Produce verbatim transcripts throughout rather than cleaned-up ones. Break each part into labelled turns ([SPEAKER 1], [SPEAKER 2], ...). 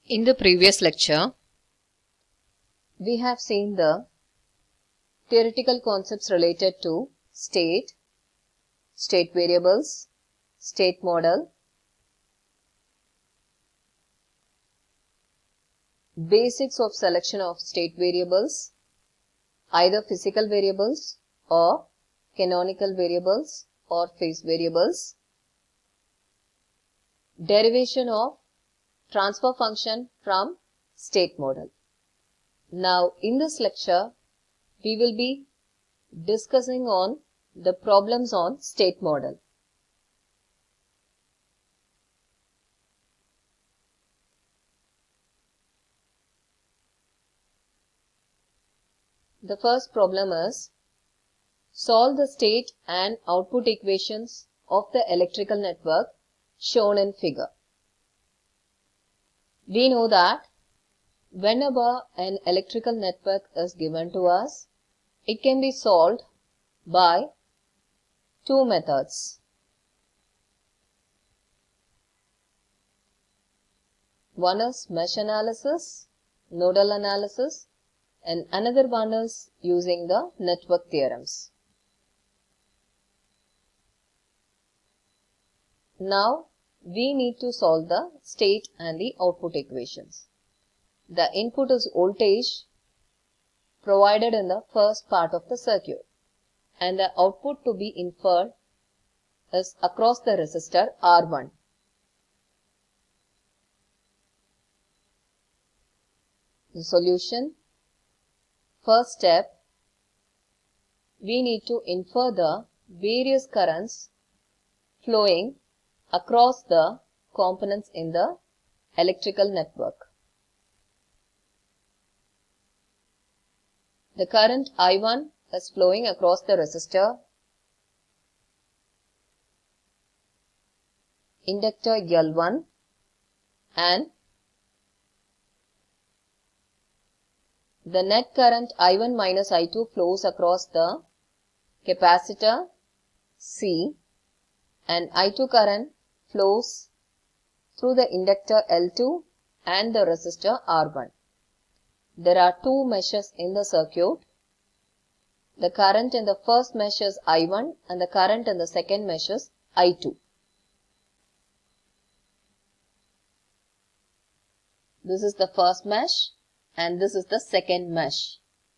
[SPEAKER 1] In the previous lecture, we have seen the theoretical concepts related to state, state variables, state model, basics of selection of state variables, either physical variables or canonical variables or phase variables, derivation of transfer function from state model. Now, in this lecture, we will be discussing on the problems on state model. The first problem is solve the state and output equations of the electrical network shown in figure. We know that whenever an electrical network is given to us, it can be solved by two methods. One is mesh analysis, nodal analysis, and another one is using the network theorems. Now, we need to solve the state and the output equations. The input is voltage provided in the first part of the circuit, and the output to be inferred is across the resistor R one. The solution: first step, we need to infer the various currents flowing across the components in the electrical network. The current I one is flowing across the resistor, inductor L one, and the net current I one minus I two flows across the capacitor C, and I two current flows through the inductor L two and the resistor R one. There are two meshes in the circuit. The current in the first mesh is I one and the current in the second mesh is I two. This is the first mesh and this is the second mesh.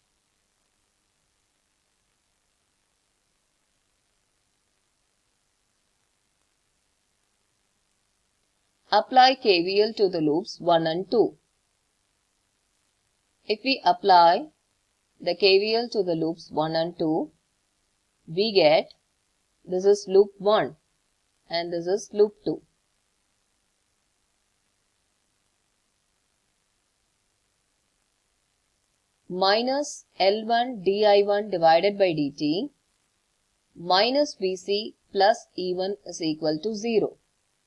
[SPEAKER 1] Apply K V L to the loops one and two. If we apply the K V L to the loops one and two, we get, this is loop one and this is loop two. Minus L one d I one divided by dt minus V C plus E one is equal to zero.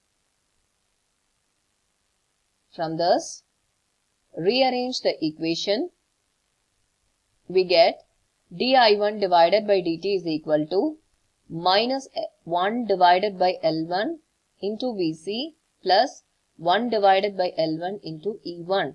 [SPEAKER 1] From this, rearrange the equation. We get d I one divided by dt is equal to minus one divided by L one into V C plus one divided by L one into E one.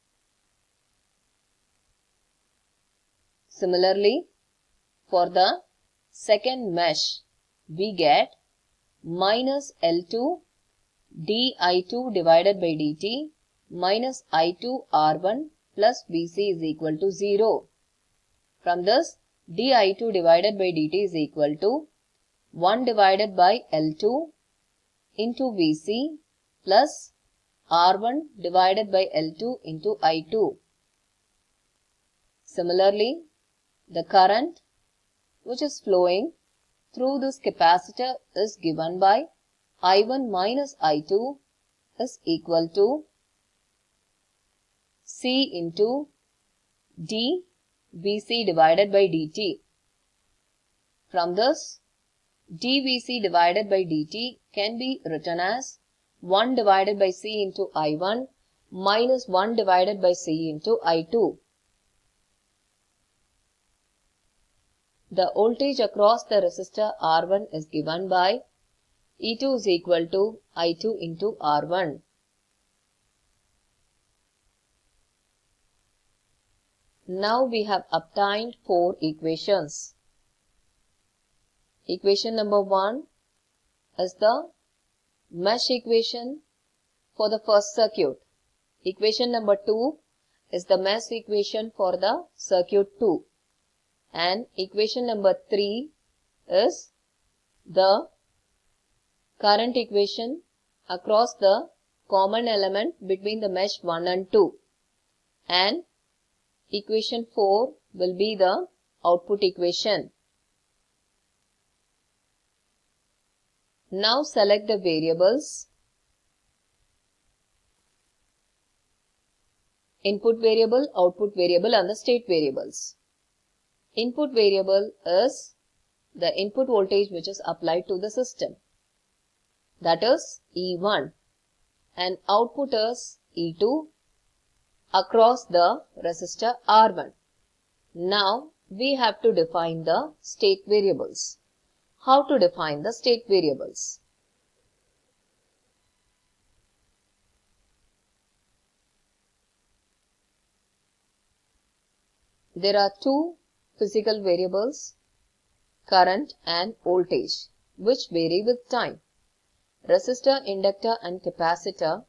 [SPEAKER 1] Similarly, for the second mesh, we get minus L two d I two divided by dt minus I two R one plus V C is equal to zero. From this, d I two divided by dt is equal to one divided by L two into V C plus R one divided by L two into I two. Similarly, the current which is flowing through this capacitor is given by I one minus I two is equal to C into d V C divided by dt. From this, d V C divided by dt can be written as one divided by C into I one minus one divided by C into I two. The voltage across the resistor R one is given by E two is equal to I two into R one. Now we have obtained four equations. Equation number one is the mesh equation for the first circuit. Equation number two is the mesh equation for the circuit two. And equation number three is the current equation across the common element between the mesh one and two. And equation four will be the output equation. Now select the variables. Input variable, output variable and the state variables. Input variable is the input voltage which is applied to the system. That is E one. And output is E two across the resistor R one. Now we have to define the state variables. How to define the state variables? There are two physical variables, current and voltage, which vary with time. Resistor, inductor and capacitor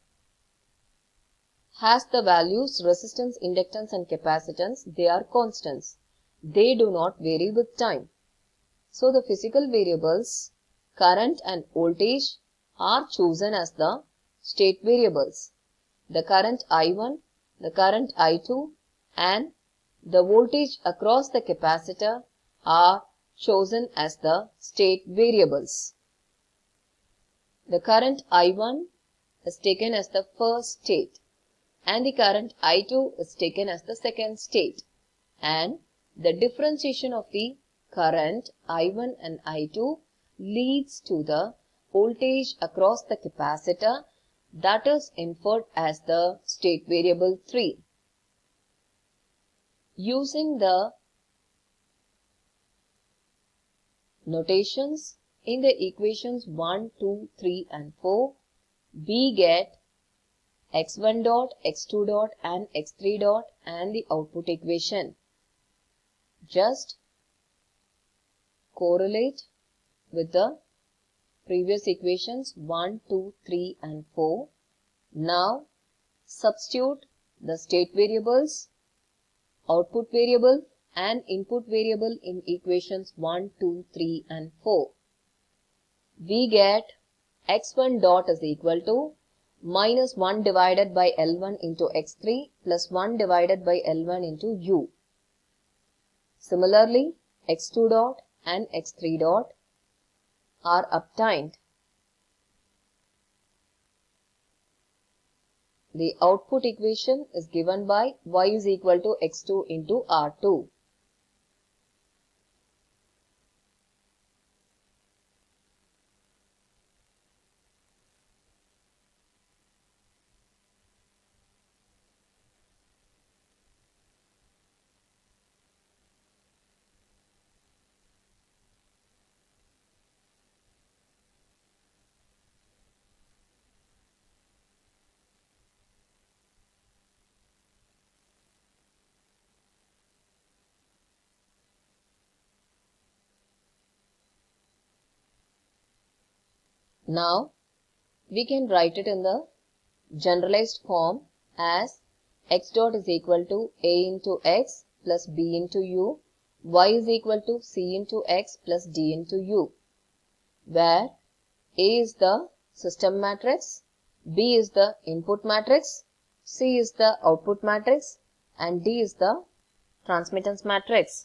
[SPEAKER 1] has the values resistance, inductance and capacitance. They are constants. They do not vary with time. So the physical variables, current and voltage, are chosen as the state variables. The current I one, the current I two and the voltage across the capacitor are chosen as the state variables. The current I one is taken as the first state and the current I two is taken as the second state, and the differentiation of the current I one and I two leads to the voltage across the capacitor, that is inferred as the state variable three. Using the notations in the equations one, two, three and four, we get x one dot, x two dot and x three dot and the output equation. Just correlate with the previous equations one, two, three and four. Now substitute the state variables, output variable and input variable in equations one, two, three and four. We get x one dot is equal to minus one divided by L one into x three plus one divided by L one into U. Similarly, x two dot and x three dot are obtained. The output equation is given by y is equal to x two into R two. Now, we can write it in the generalized form as x dot is equal to a into x plus b into u, y is equal to c into x plus d into u, where A is the system matrix, B is the input matrix, C is the output matrix and D is the transmittance matrix.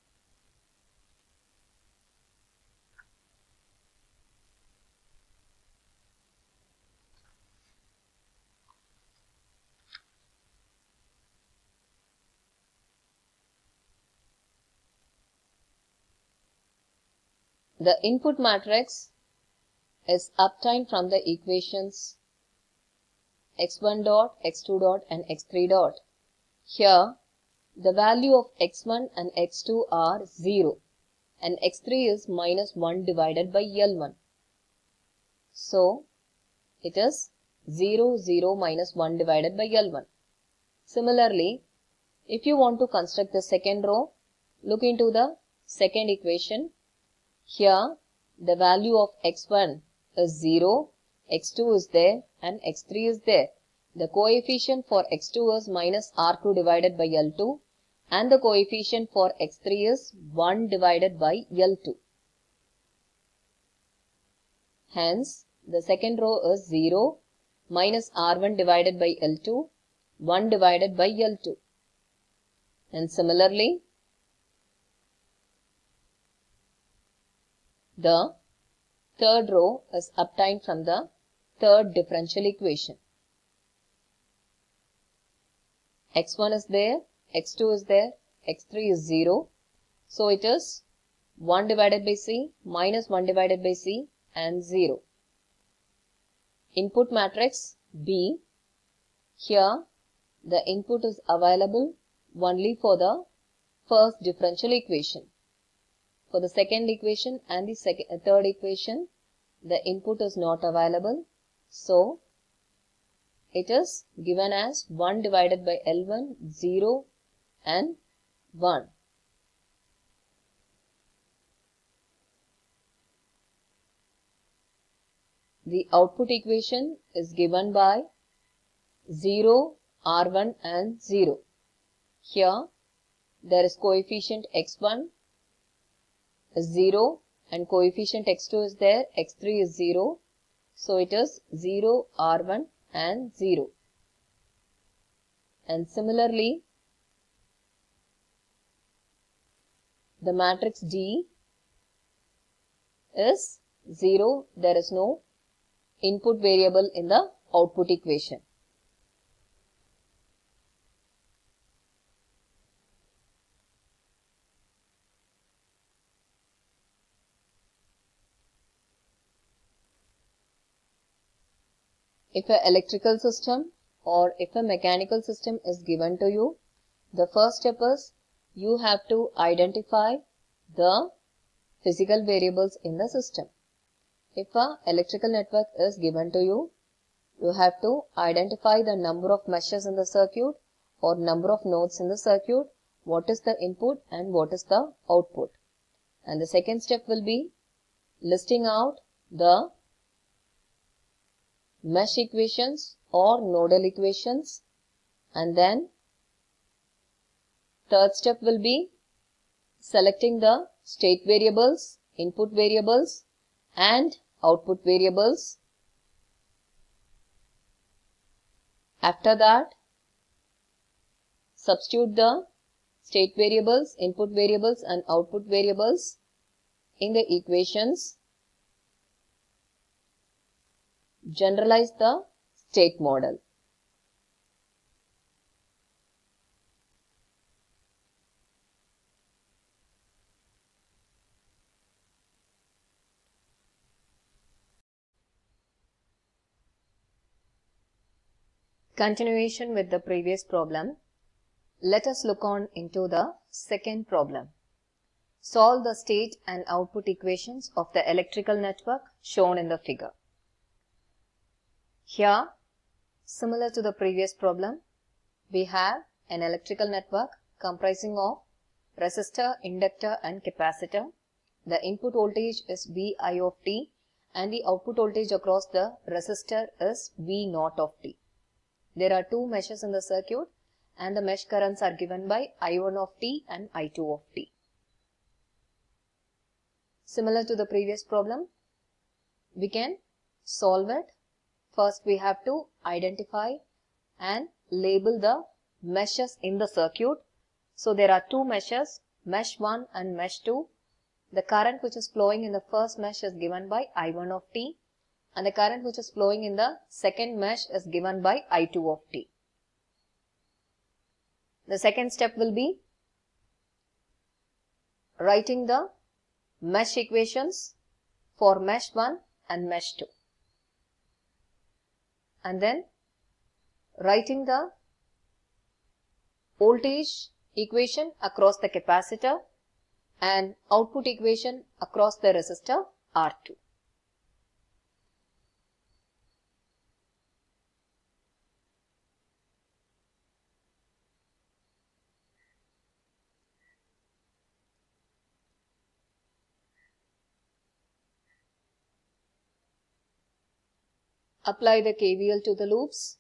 [SPEAKER 1] The input matrix is obtained from the equations x one dot, x two dot and x three dot. Here, the value of x one and x two are zero and x three is minus one divided by L one. So, it is zero, zero minus one divided by L one. Similarly, If you want to construct the second row, look into the second equation. Here the value of x one is zero, x two is there and x three is there. The coefficient for x two is minus R two divided by L two and the coefficient for x three is one divided by L two. Hence, the second row is zero minus R one divided by L two, one divided by L two. And similarly, the third row is obtained from the third differential equation. x one is there, x two is there, x three is zero. So it is one divided by C minus one divided by C and zero. Input matrix B. Here the input is available only for the first differential equation. For the second equation and the second, uh, third equation, the input is not available. So, it is given as one divided by L one, zero and one. The output equation is given by zero, R one and zero. Here, there is coefficient x one is zero and coefficient x two is there, x three is zero. So, it is zero, R one and zero. And similarly, the matrix D is zero. There is no input variable in the output equation. If an electrical system or if a mechanical system is given to you, the first step is you have to identify the physical variables in the system. If an electrical network is given to you, you have to identify the number of meshes in the circuit or number of nodes in the circuit, what is the input and what is the output. And the second step will be listing out the mesh equations or nodal equations, and then third step will be selecting the state variables, input variables and output variables. After that, substitute the state variables, input variables and output variables in the equations. Generalize the state model. Continuation with the previous problem. Let us look on into the second problem. Solve the state and output equations of the electrical network shown in the figure. Here, similar to the previous problem, we have an electrical network comprising of resistor, inductor and capacitor. The input voltage is V I of t and the output voltage across the resistor is V naught of t. There are two meshes in the circuit and the mesh currents are given by I one of t and I two of t. Similar to the previous problem, we can solve it. First, we have to identify and label the meshes in the circuit. So, there are two meshes, mesh one and mesh two. The current which is flowing in the first mesh is given by I one of t and the current which is flowing in the second mesh is given by I two of t. The second step will be writing the mesh equations for mesh one and mesh two. And then writing the voltage equation across the capacitor and output equation across the resistor R two. Apply the K V L to the loops.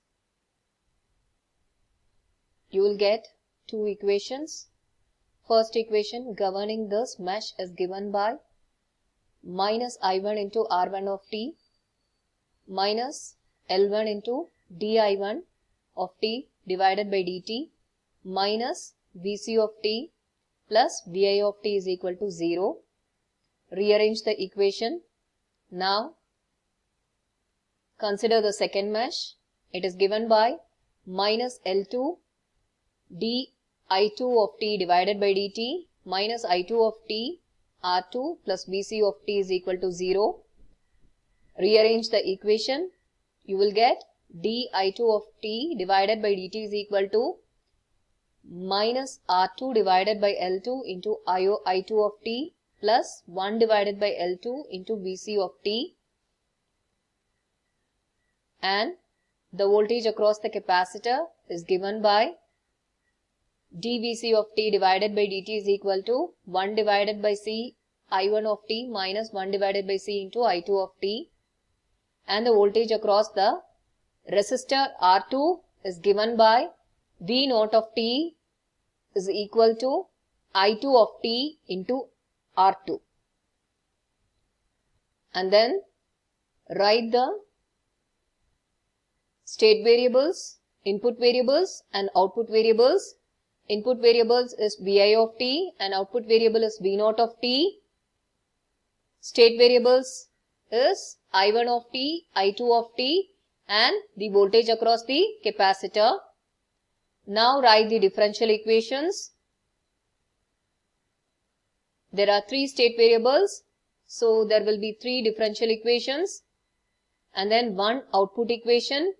[SPEAKER 1] You will get two equations. First equation governing this mesh is given by minus I one into R one of t minus L one into d I one of t divided by dt minus Vc of t plus Vi of t is equal to zero. Rearrange the equation. Now consider the second mesh. It is given by minus L two d I two of t divided by dt minus I two of t R two plus Vc of t is equal to zero. Rearrange the equation. You will get d I two of t divided by dt is equal to minus R two divided by L two into I two of t plus one divided by L two into Vc of t, and the voltage across the capacitor is given by dVc of t divided by dt is equal to one divided by C I one of t minus one divided by C into I two of t, and the voltage across the resistor R two is given by V naught of t is equal to I two of t into R two. And then write the state variables, input variables and output variables. Input variables is Vi of t and output variable is V naught of t. State variables is I one of t, I two of t and the voltage across the capacitor. Now write the differential equations. There are three state variables, so there will be three differential equations and then one output equation.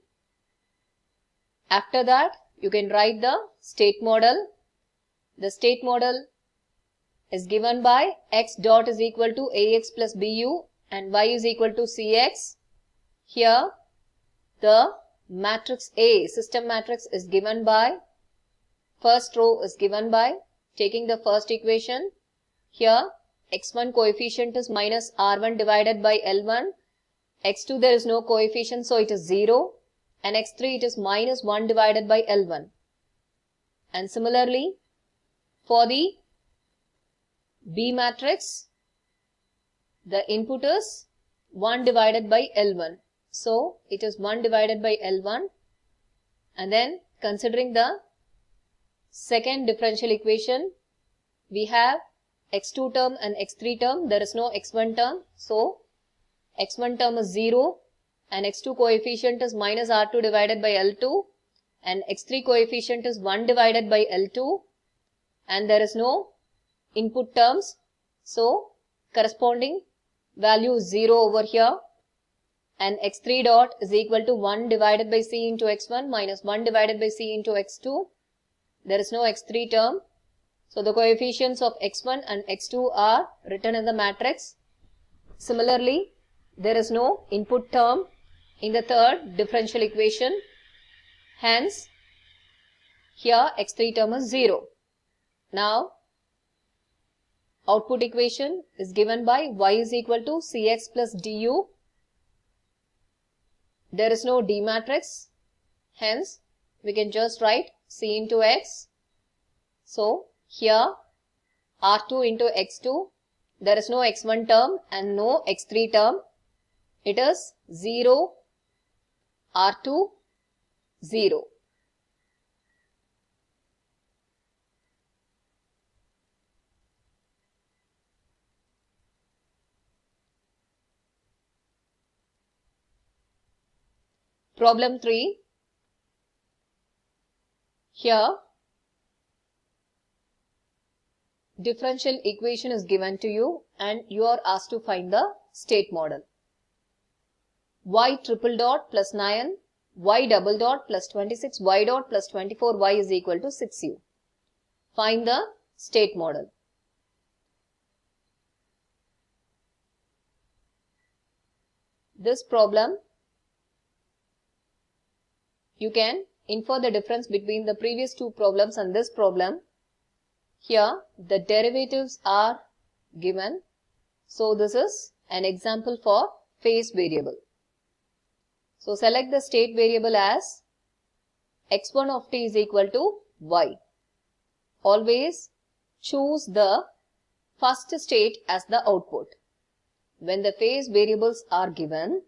[SPEAKER 1] After that, you can write the state model. The state model is given by x dot is equal to ax plus bu and y is equal to cx. Here, the matrix A, system matrix is given by, first row is given by taking the first equation. Here, x one coefficient is minus R one divided by L one. x two there is no coefficient, so it is zero. And x three it is minus one divided by L one. And similarly, for the B matrix, the input is one divided by L one. So, it is one divided by L one. And then, considering the second differential equation, we have x two term and x three term. There is no x one term. So, x one term is zero. And x two coefficient is minus R two divided by L two and x three coefficient is one divided by L two and there is no input terms. So, corresponding value is zero over here and x three dot is equal to one divided by C into x one minus one divided by C into x two. There is no x three term. So, the coefficients of x one and x two are written in the matrix. Similarly, there is no input term in the third differential equation. Hence, here x three term is zero. Now, output equation is given by y is equal to cx plus du. There is no D matrix. Hence, we can just write c into x. So, here R two into x two. There is no x one term and no x three term. It is zero, R two, zero. Problem three. Here, differential equation is given to you and you are asked to find the state model. Y triple dot plus nine, y double dot plus twenty-six, y dot plus twenty-four, y is equal to six u. Find the state model. This problem, you can infer the difference between the previous two problems and this problem. Here, the derivatives are given. So, this is an example for phase variable. So select the state variable as x one of t is equal to y. Always choose the first state as the output. When the phase variables are given,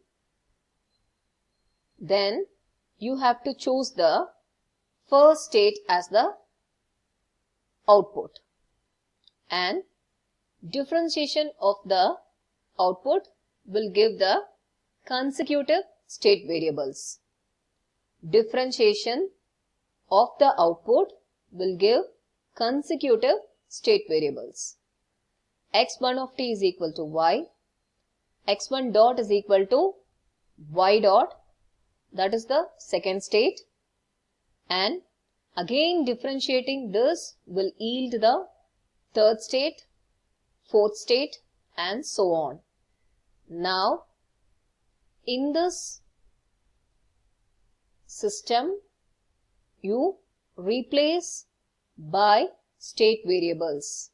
[SPEAKER 1] then you have to choose the first state as the output, and differentiation of the output will give the consecutive state variables. Differentiation of the output will give consecutive state variables. x one of t is equal to y, x one dot is equal to y dot, that is the second state, and again differentiating this will yield the third state, fourth state, and so on. Now, in this system, you replace by state variables.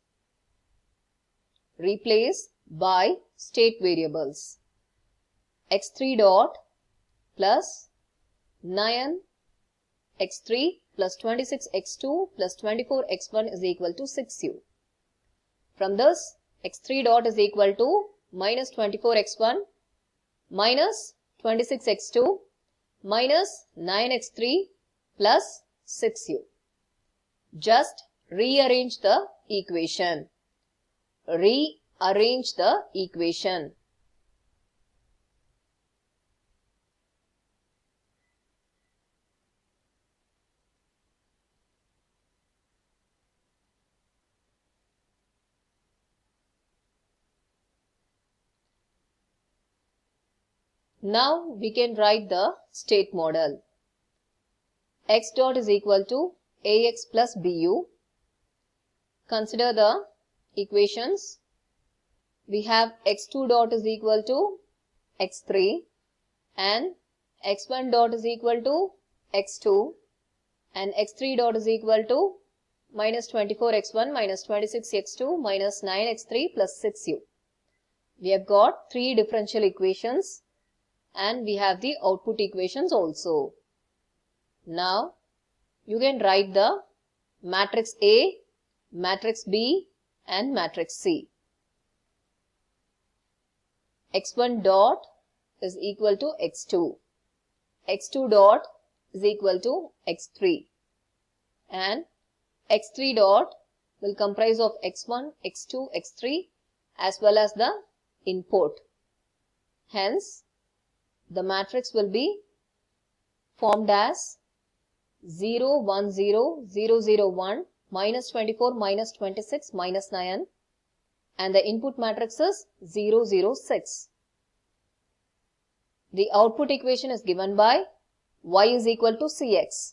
[SPEAKER 1] Replace by state variables. x three dot plus nine x three plus twenty-six x two plus twenty-four x one is equal to six u. From this, x three dot is equal to minus twenty-four x one minus twenty-six x two minus nine x three plus six u. Just rearrange the equation. Rearrange the equation. Now we can write the state model. X dot is equal to ax plus bu. Consider the equations. We have x two dot is equal to x three and x one dot is equal to x two and x three dot is equal to minus twenty-four x one minus twenty-six x two minus nine x three plus six u. We have got three differential equations and we have the output equations also. Now, you can write the matrix A, matrix B and matrix C. x one dot is equal to x two. x two dot is equal to x three. And x three dot will comprise of x one, x two, x three as well as the input. Hence, the matrix will be formed as zero, one, zero, zero, zero, one, minus twenty-four, minus twenty-six, minus nine, and the input matrix is zero, zero, six. The output equation is given by y is equal to cx.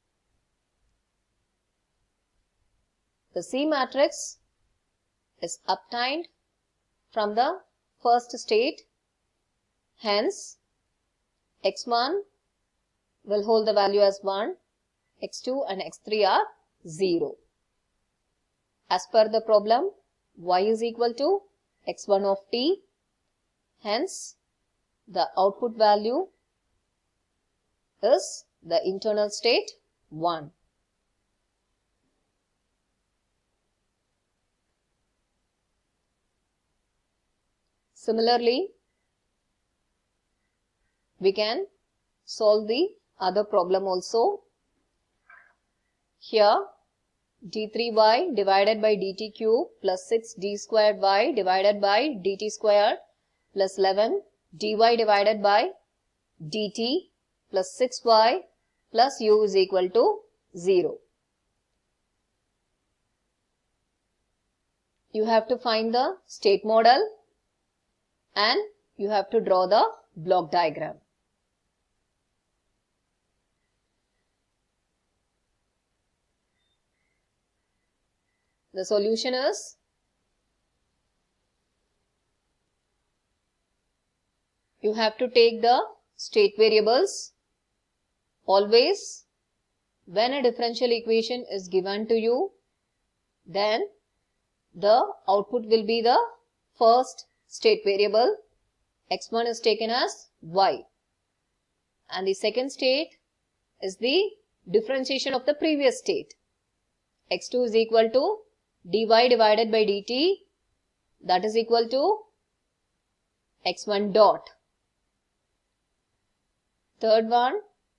[SPEAKER 1] The C matrix is obtained from the first state. Hence, x one will hold the value as one, x two and x three are zero. As per the problem, y is equal to x one of t. Hence, the output value is the internal state one. Similarly, we can solve the other problem also. Here, d three y divided by dt cube plus six d squared y divided by dt squared plus eleven dy divided by dt plus six y plus u is equal to zero. You have to find the state model and you have to draw the block diagram. The solution is you have to take the state variables. Always when a differential equation is given to you, then the output will be the first state variable. x one is taken as y. and the second state is the differentiation of the previous state. x two is equal to dy divided by dt, that is equal to x one dot. Third one,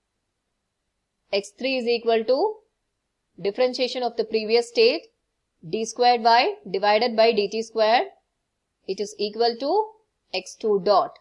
[SPEAKER 1] x three is equal to differentiation of the previous state, d squared y divided by dt squared, it is equal to x two dot.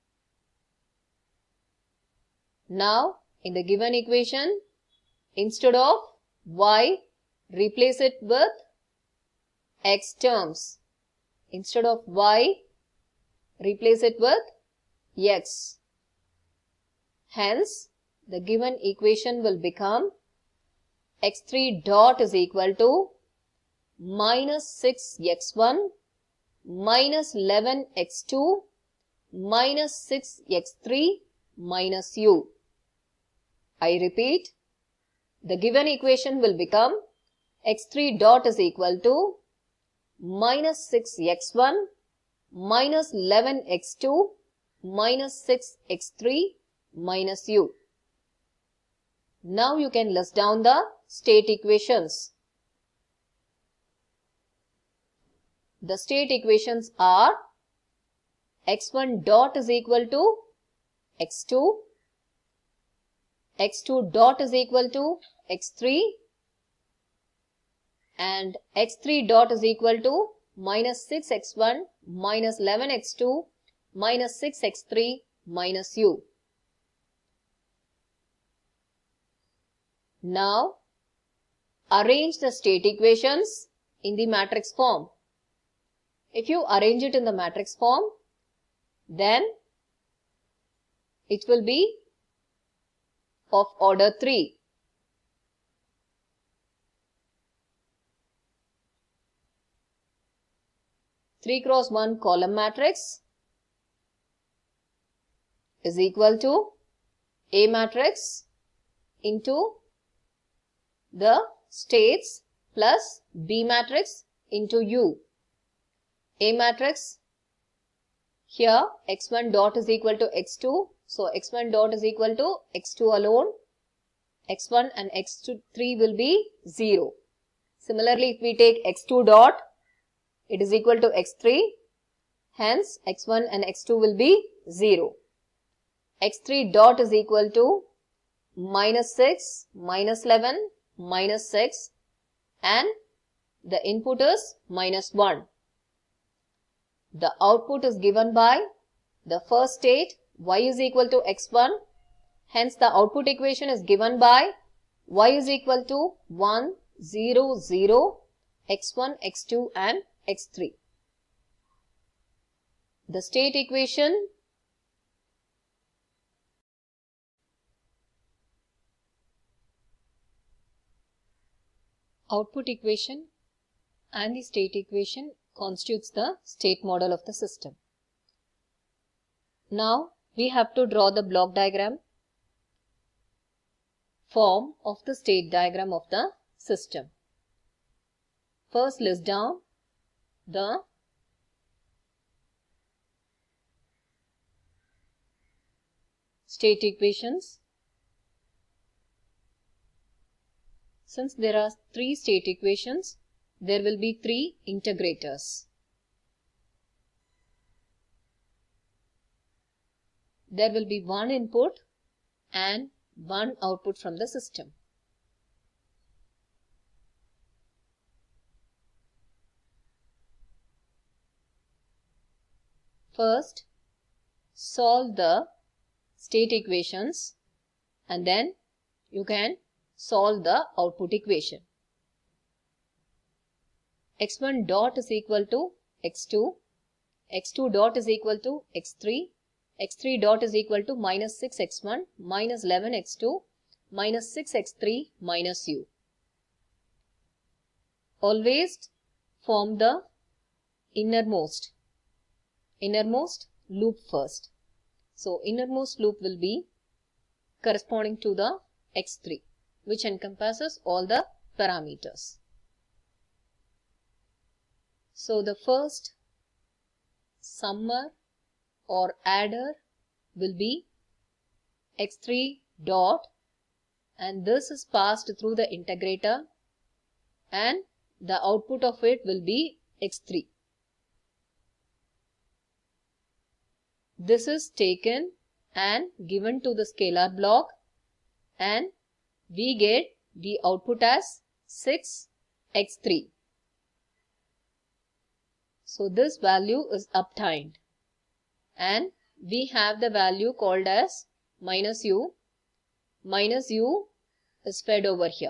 [SPEAKER 1] Now, in the given equation, instead of y, replace it with x terms. Instead of y, replace it with x. Hence, the given equation will become x three dot is equal to minus six x one minus eleven x two minus six x three minus u. I repeat, the given equation will become x three dot is equal to minus six x one minus eleven x two minus six x three minus u. Now you can list down the state equations. The state equations are x one dot is equal to x two, x two dot is equal to x three, and x three dot is equal to minus six x one minus eleven x two minus six x three minus u. Now, arrange the state equations in the matrix form. If you arrange it in the matrix form, then it will be of order three. three cross one column matrix is equal to A matrix into the states plus B matrix into U. A matrix, here x one dot is equal to x two, so x one dot is equal to x two alone, x one and x three will be zero. Similarly, if we take x two dot, it is equal to x three, hence x one and x two will be zero. x three dot is equal to minus six, minus eleven, minus six, and the input is minus one. The output is given by the first state, y is equal to x one, hence the output equation is given by y is equal to one, zero, zero, x one, x two and x three. The state equation output equation and the state equation constitutes the state model of the system. Now we have to draw the block diagram form of the state diagram of the system. First, list down the state equations. Since there are three state equations, there will be three integrators. There will be one input and one output from the system. First, solve the state equations and then you can solve the output equation. x one dot is equal to x two, x two dot is equal to x three, x three dot is equal to minus six x one minus eleven x two minus six x three minus u. Always form the innermost, innermost loop first. So, innermost loop will be corresponding to the x three, which encompasses all the parameters. So, the first summer or adder will be x three dot, and this is passed through the integrator, and the output of it will be x three. This is taken and given to the scalar block, and we get the output as six x three. So this value is obtained, and we have the value called as minus u. Minus u is fed over here.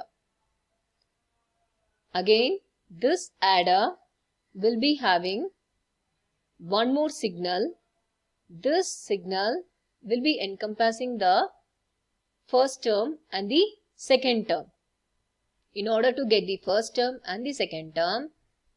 [SPEAKER 1] Again, this adder will be having one more signal. This signal will be encompassing the first term and the second term. In order to get the first term and the second term,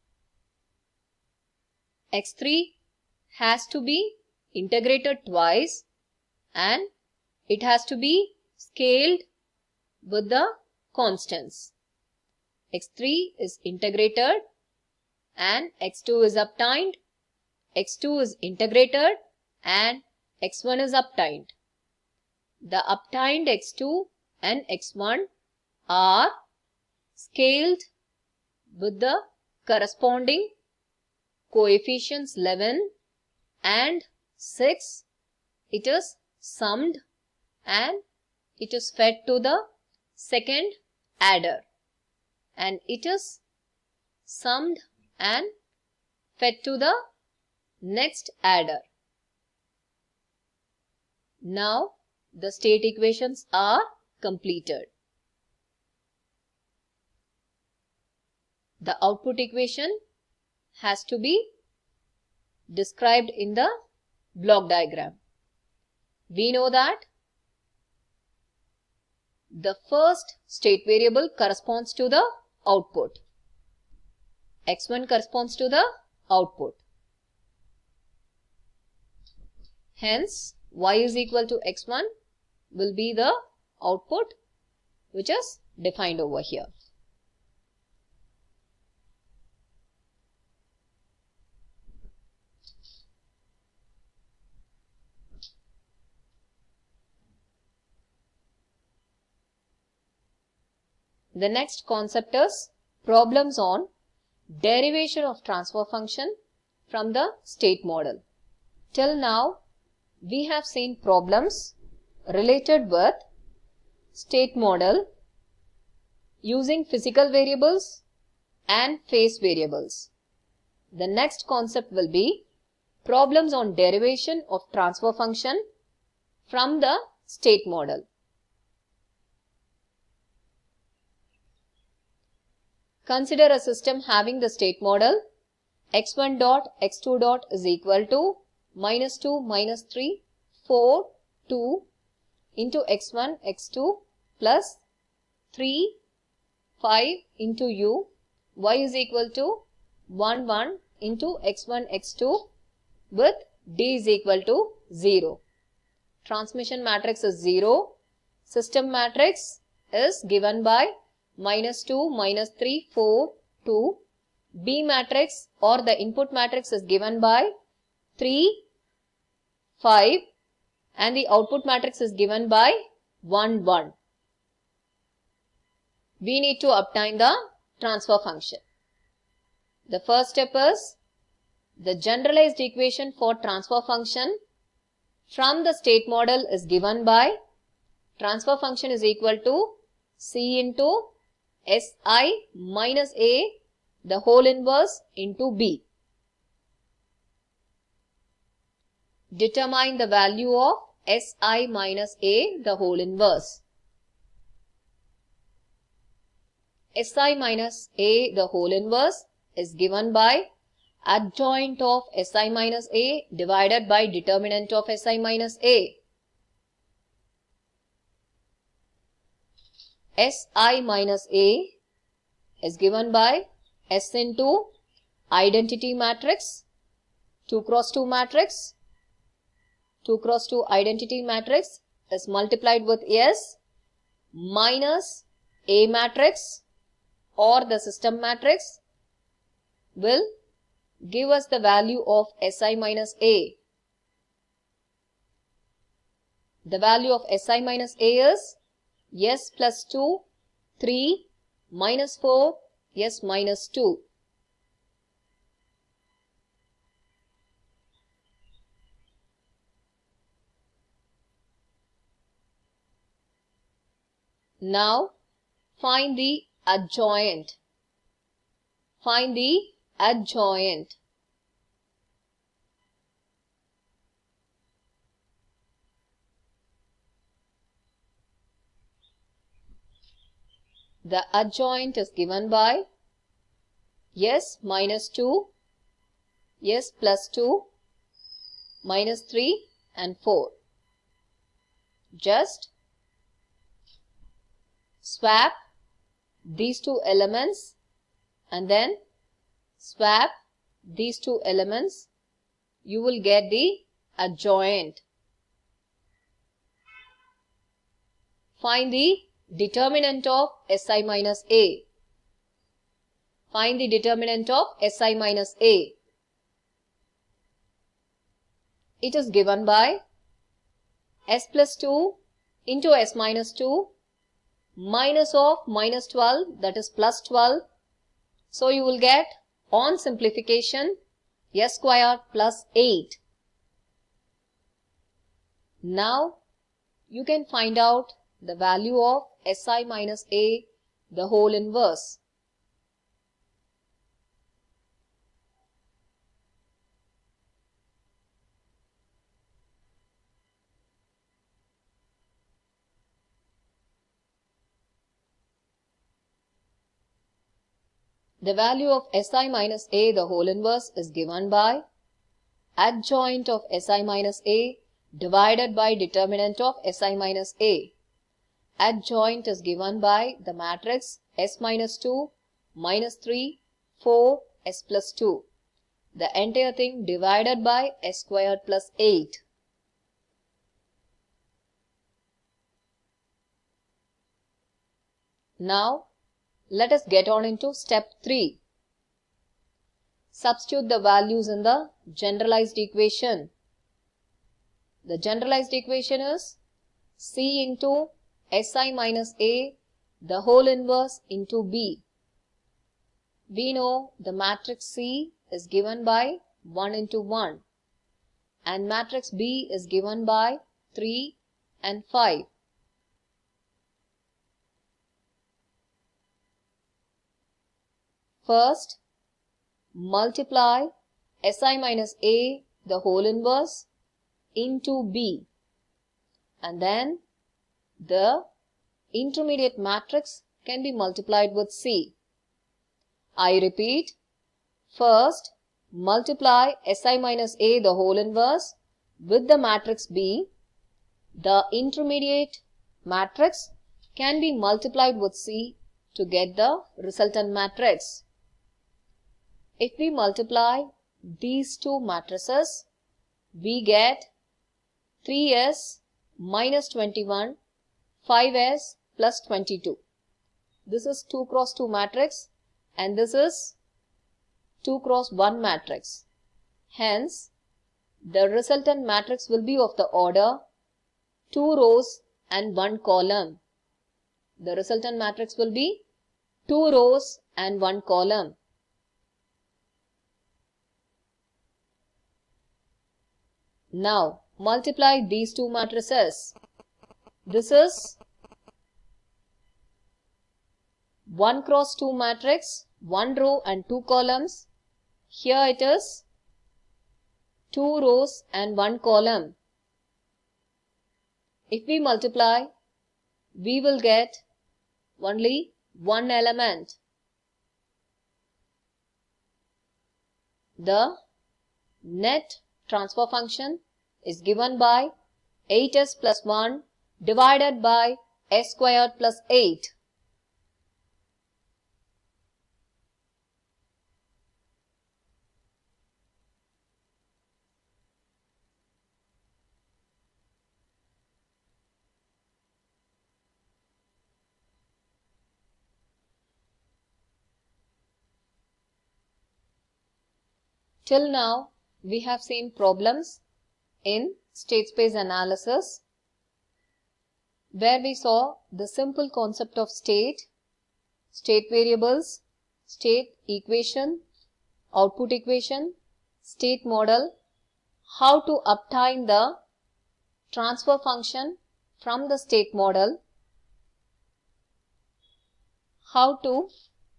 [SPEAKER 1] x three has to be integrated twice, and it has to be scaled with the constants. x three is integrated and x two is obtained. x two is integrated and x one is obtained. The obtained x two and x one are scaled with the corresponding coefficients eleven and six. It is summed and it is fed to the second adder, and it is summed and fed to the next adder. Now the state equations are completed. The output equation has to be described in the block diagram. We know that the first state variable corresponds to the output. x one corresponds to the output. Hence, y is equal to x one will be the output which is defined over here. The next concept is problems on derivation of transfer function from the state model. Till now, we have seen problems related with state model using physical variables and phase variables. The next concept will be problems on derivation of transfer function from the state model. Consider a system having the state model x one dot x two dot is equal to minus two, minus three, four, two into x one, x two plus three, five into u, y is equal to one, one into x one, x two with d is equal to zero. Transmission matrix is zero. System matrix is given by minus two, minus three, four, two. B matrix or the input matrix is given by three, five, and the output matrix is given by one, one. We need to obtain the transfer function. The first step is the generalized equation for transfer function from the state model is given by transfer function is equal to C into Si minus A the whole inverse into B. Determine the value of Si minus A the whole inverse. Si minus A the whole inverse is given by adjoint of Si minus A divided by determinant of Si minus A. Si minus A is given by S into identity matrix, two cross two matrix. two cross two identity matrix is multiplied with S minus A matrix or the system matrix will give us the value of Si minus A. The value of Si minus A is S plus two, three, minus four, S minus two. Now, find the adjoint. Find the adjoint. The adjoint is given by S minus two, S plus two, minus three and four. Just swap these two elements and then swap these two elements. You will get the adjoint. Find the determinant of Si minus A. Find the determinant of Si minus A. It is given by S plus two into S minus two minus of minus twelve, that is plus twelve. So you will get, on simplification, S squared plus eight. Now you can find out the value of Si minus A, the whole inverse. The value of Si minus A, the whole inverse, is given by adjoint of Si minus A divided by determinant of Si minus A. Adjoint is given by the matrix S minus two, minus three, four, S plus two. The entire thing divided by S squared plus eight. Now, let us get on into step three. Substitute the values in the generalized equation. The generalized equation is C into Si minus A, the whole inverse, into B. We know the matrix C is given by one into one and matrix B is given by three and five. First, multiply Si minus A, the whole inverse, into B, and then the intermediate matrix can be multiplied with C. I repeat, first multiply Si minus A, the whole inverse, with the matrix B. The intermediate matrix can be multiplied with C to get the resultant matrix. If we multiply these two matrices, we get three S minus twenty-one, five S plus twenty-two. This is two cross two matrix and this is two cross one matrix. Hence, the resultant matrix will be of the order two rows and one column. The resultant matrix will be two rows and one column. Now, multiply these two matrices. This is one cross two matrix, one row and two columns. Here it is two rows and one column. If we multiply, we will get only one element. The net transfer function is given by eight S plus one divided by S squared plus eight. Till now, we have seen problems in state space analysis. where we saw the simple concept of state, state variables, state equation, output equation, state model, how to obtain the transfer function from the state model, how to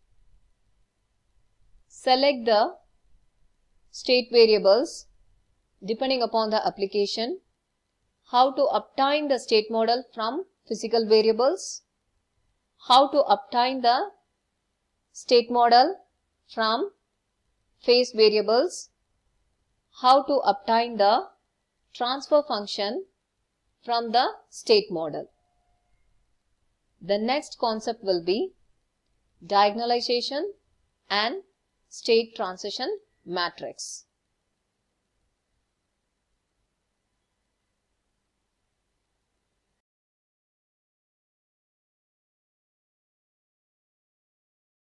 [SPEAKER 1] select the state variables depending upon the application, how to obtain the state model from physical variables, how to obtain the state model from phase variables, how to obtain the transfer function from the state model. The next concept will be diagonalization and state transition matrix.